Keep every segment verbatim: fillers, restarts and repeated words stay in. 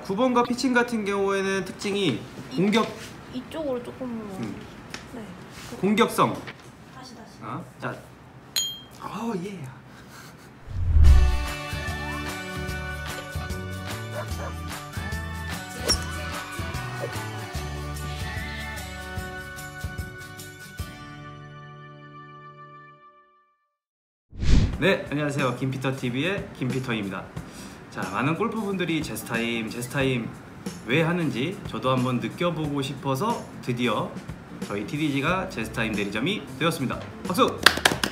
구 번과 피칭 같은 경우에는 특징이 공격 이쪽으로 조금 음. 네. 공격성. 다시 다시. 어? 자, 어 예. 네, 안녕하세요. 김피터티비의 김피터입니다. 자, 많은 골프분들이 제스타임, 제스타임 왜 하는지 저도 한번 느껴보고 싶어서 드디어 저희 티디지가 제스타임 대리점이 되었습니다. 박수!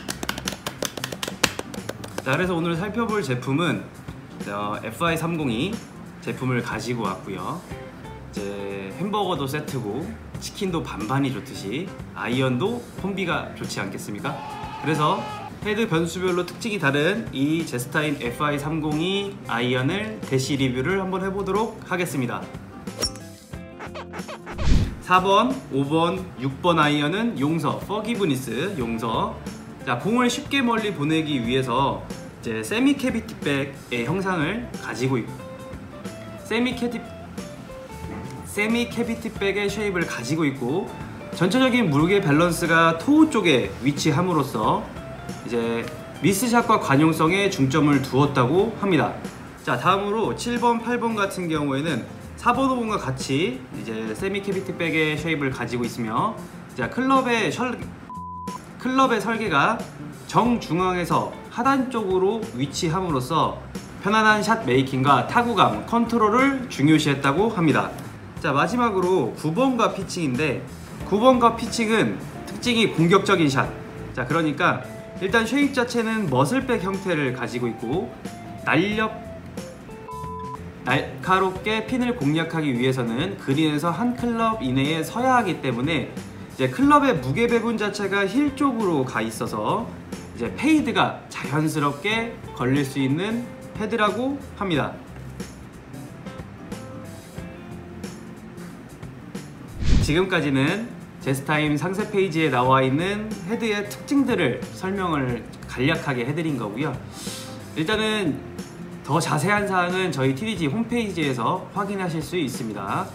자, 그래서 오늘 살펴볼 제품은 어, 에프아이 삼십이 제품을 가지고 왔고요. 이제 햄버거도 세트고 치킨도 반반이 좋듯이 아이언도 콤비가 좋지 않겠습니까? 그래서 헤드 변수별로 특징이 다른 이 제스타임 에프아이 삼십이 아이언을 대시 리뷰를 한번 해보도록 하겠습니다. 사 번, 오 번, 육 번 아이언은 용서, 포기브니스 용서. 자, 공을 쉽게 멀리 보내기 위해서 이제 세미 캐비티 백의 형상을 가지고 있고 세미 캐티 세미 캐비티 백의 쉐입을 가지고 있고 전체적인 무게 밸런스가 토우 쪽에 위치함으로써 이제 미스샷과 관용성에 중점을 두었다고 합니다. 자, 다음으로 칠 번, 팔 번 같은 경우에는 사 번, 오 번과 같이 이제 세미 캐비티 백의 쉐입을 가지고 있으며, 자, 클럽의 셜, 클럽의 설계가 정중앙에서 하단 쪽으로 위치함으로써 편안한 샷 메이킹과 타구감, 컨트롤을 중요시했다고 합니다. 자, 마지막으로 구 번과 피칭인데, 구 번과 피칭은 특징이 공격적인 샷. 자, 그러니까 일단 쉐입 자체는 머슬백 형태를 가지고 있고 날렵 날카롭게 핀을 공략하기 위해서는 그린에서 한 클럽 이내에 서야 하기 때문에 이제 클럽의 무게 배분 자체가 힐 쪽으로 가 있어서 이제 페이드가 자연스럽게 걸릴 수 있는 헤드라고 합니다. 지금까지는 제스타임 상세 페이지에 나와 있는 헤드의 특징들을 설명을 간략하게 해드린 거고요. 일단은 더 자세한 사항은 저희 티디지 홈페이지에서 확인하실 수 있습니다.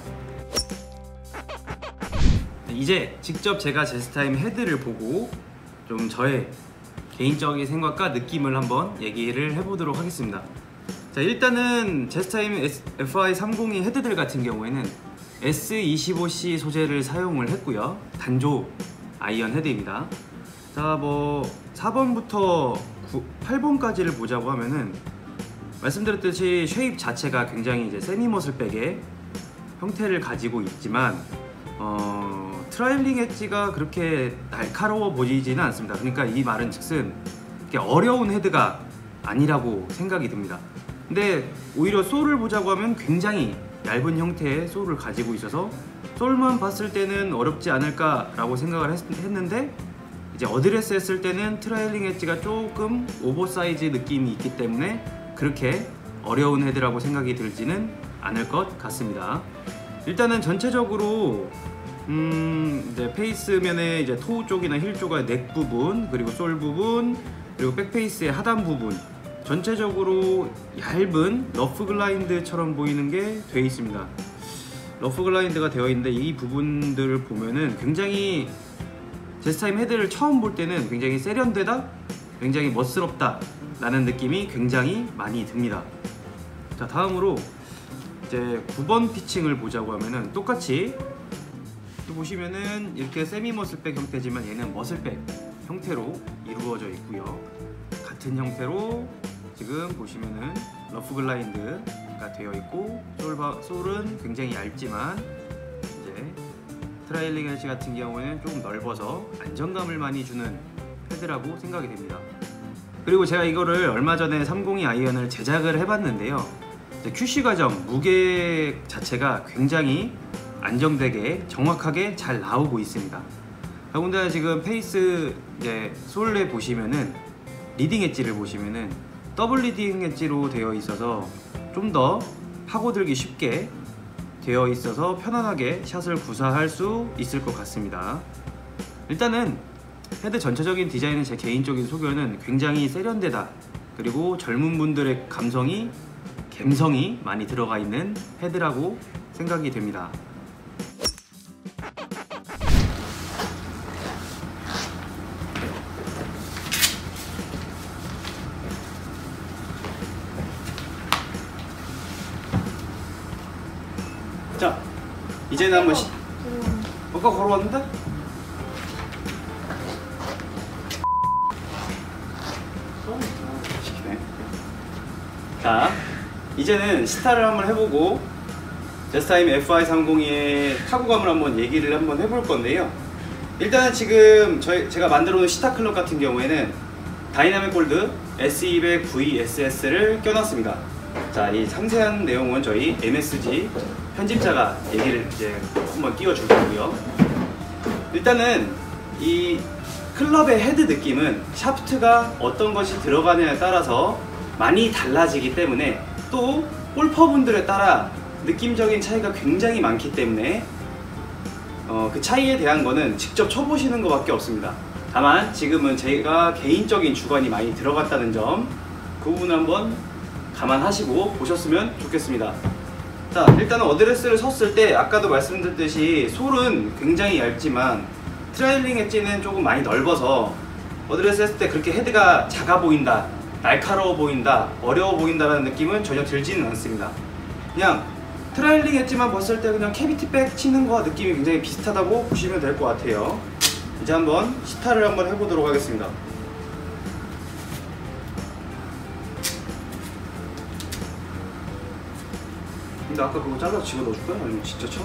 이제 직접 제가 제스타임 헤드를 보고 좀 저의 개인적인 생각과 느낌을 한번 얘기를 해보도록 하겠습니다. 자, 일단은 제스타임 에프아이 삼십이 헤드들 같은 경우에는 에스 이십오 씨 소재를 사용을 했고요. 단조 아이언 헤드입니다. 자, 뭐 사 번부터 팔 번까지를 보자고 하면은 말씀드렸듯이 쉐입 자체가 굉장히 이제 세미 머슬백의 형태를 가지고 있지만 어, 트라일링 엣지가 그렇게 날카로워 보이지는 않습니다. 그러니까 이 말은 즉슨 어려운 헤드가 아니라고 생각이 듭니다. 근데 오히려 솔을 보자고 하면 굉장히 얇은 형태의 솔을 가지고 있어서 솔만 봤을 때는 어렵지 않을까 라고 생각을 했, 했는데 이제 어드레스 했을 때는 트라일링 엣지가 조금 오버사이즈 느낌이 있기 때문에 그렇게 어려운 헤드라고 생각이 들지는 않을 것 같습니다. 일단은 전체적으로 음 이제 페이스면에 이제 토우 쪽이나 힐 쪽의 넥 부분, 그리고 솔 부분, 그리고 백페이스의 하단 부분 전체적으로 얇은 러프 글라인드처럼 보이는 게 되어 있습니다. 러프 글라인드가 되어 있는데 이 부분들을 보면은 굉장히 제스타임 헤드를 처음 볼 때는 굉장히 세련되다, 굉장히 멋스럽다 라는 느낌이 굉장히 많이 듭니다. 자, 다음으로 이제 구 번 피칭을 보자고 하면은 똑같이 보시면은 이렇게 세미 머슬백 형태지만 얘는 머슬백 형태로 이루어져 있고요. 같은 형태로 지금 보시면은 러프 글라인드가 되어 있고 솔바, 솔은 굉장히 얇지만 이제 트라일링 엣지 같은 경우에는 조금 넓어서 안정감을 많이 주는 헤드라고 생각이 됩니다. 그리고 제가 이거를 얼마 전에 삼십이 아이언을 제작을 해봤는데요. 큐씨 과정, 무게 자체가 굉장히 안정되게 정확하게 잘 나오고 있습니다. 더군다나 지금 페이스 이제 솔에 보시면은 리딩 엣지를 보시면은 더블 리딩 엣지로 되어 있어서 좀 더 파고들기 쉽게 되어 있어서 편안하게 샷을 구사할 수 있을 것 같습니다. 일단은 헤드 전체적인 디자인은 제 개인적인 소견은 굉장히 세련되다, 그리고 젊은 분들의 감성이 감성이 많이 들어가 있는 헤드라고 생각이 됩니다. 자, 이제는 한번 시... 아까 걸어왔는데? 시키네. 자, 이제는 시타를 한번 해보고 제스타임 에프아이 삼백이의 타구감을 한번 얘기를 한번 해볼 건데요. 일단은 지금 저희, 제가 만들어 놓은 시타 클럽 같은 경우에는 다이나믹 골드 에스 이백 브이 에스 에스를 껴놨습니다. 자, 이 상세한 내용은 저희 엠에스지 편집자가 얘기를 이제 한번 띄워줄 거고요. 일단은 이 클럽의 헤드 느낌은 샤프트가 어떤 것이 들어가냐에 따라서 많이 달라지기 때문에 또 골퍼분들에 따라 느낌적인 차이가 굉장히 많기 때문에 어, 그 차이에 대한 거는 직접 쳐보시는 것밖에 없습니다. 다만 지금은 제가 개인적인 주관이 많이 들어갔다는 점, 그 부분 한번 감안하시고 보셨으면 좋겠습니다. 자, 일단은 어드레스를 섰을 때 아까도 말씀드렸듯이 솔은 굉장히 얇지만 트레일링 엣지는 조금 많이 넓어서 어드레스 했을 때 그렇게 헤드가 작아 보인다, 날카로워 보인다, 어려워 보인다라는 느낌은 전혀 들지는 않습니다. 그냥 트레일링 엣지만 봤을 때 그냥 캐비티 백 치는 거와 느낌이 굉장히 비슷하다고 보시면 될 것 같아요. 이제 한번 시타를 한번 해보도록 하겠습니다. 근데 아까 그거 잘라서 집어넣어줄까요? 아니면 진짜 쳐?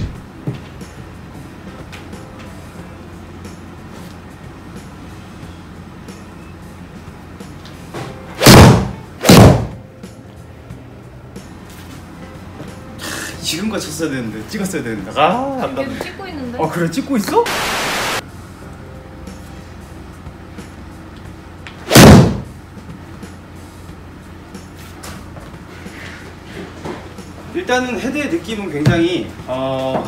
지금과 쳤어야 되는데, 찍었어야 되는데. 아, 안 계속 찍고 있는데? 어, 그래? 찍고 있어? 일단은 헤드의 느낌은 굉장히 어,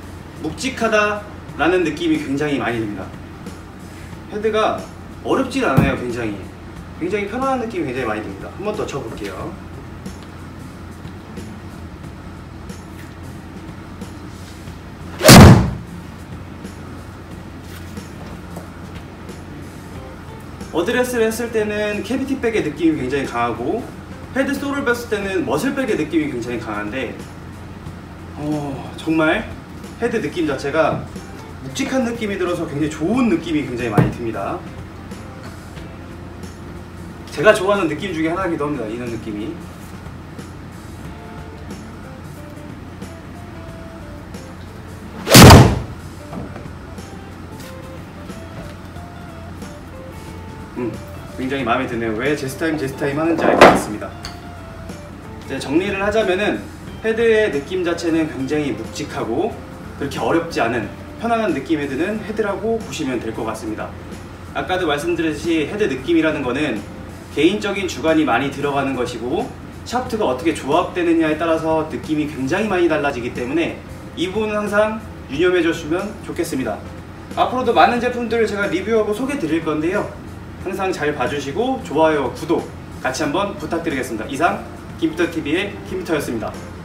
묵직하다라는 느낌이 굉장히 많이 듭니다. 헤드가 어렵진 않아요. 굉장히 굉장히 편안한 느낌이 굉장히 많이 듭니다. 한 번 더 쳐볼게요. 어드레스를 했을 때는 캐비티백의 느낌이 굉장히 강하고 헤드 솔을 뺐을 때는 머슬백의 느낌이 굉장히 강한데 어, 정말 헤드 느낌 자체가 묵직한 느낌이 들어서 굉장히 좋은 느낌이 굉장히 많이 듭니다. 제가 좋아하는 느낌 중에 하나이기도 합니다. 이런 느낌이. 음, 굉장히 마음에 드네요. 왜 제스타임 제스타임 하는지 알 것 같습니다. 이제 정리를 하자면은 헤드의 느낌 자체는 굉장히 묵직하고 그렇게 어렵지 않은 편안한 느낌이 드는 헤드라고 보시면 될 것 같습니다. 아까도 말씀드렸듯이 헤드 느낌이라는 거는 개인적인 주관이 많이 들어가는 것이고 샤프트가 어떻게 조합되느냐에 따라서 느낌이 굉장히 많이 달라지기 때문에 이 부분은 항상 유념해 주시면 좋겠습니다. 앞으로도 많은 제품들을 제가 리뷰하고 소개해 드릴 건데요. 항상 잘 봐주시고 좋아요, 구독 같이 한번 부탁드리겠습니다. 이상 김피터티비의 김피터였습니다.